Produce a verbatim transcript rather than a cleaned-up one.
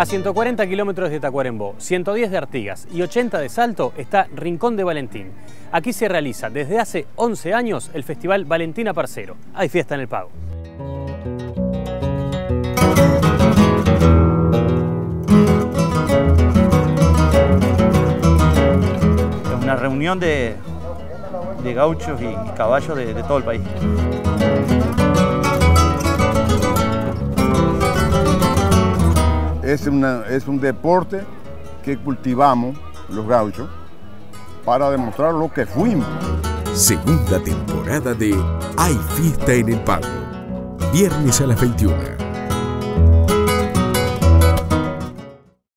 A ciento cuarenta kilómetros de Tacuarembó, ciento diez de Artigas y ochenta de Salto está Rincón de Valentín. Aquí se realiza desde hace once años el Festival Valentina Parcero. Hay fiesta en el Pago. Es una reunión de, de gauchos y caballos de, de todo el país. Es, una, es un deporte que cultivamos los gauchos para demostrar lo que fuimos. Segunda temporada de Hay Fiesta en el Pago. Viernes a las veintiuna.